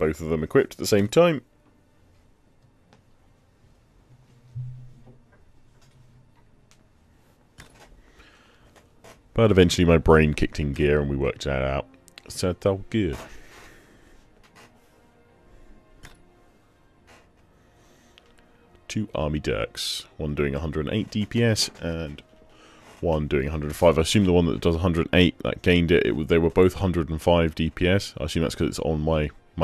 both of them equipped at the same time. But eventually my brain kicked in gear and we worked that out. So it's all good. Two army Dirks. One doing 108 DPS and one doing 105. I assume the one that does 108 that gained it, they were both 105 DPS. I assume that's because it's on my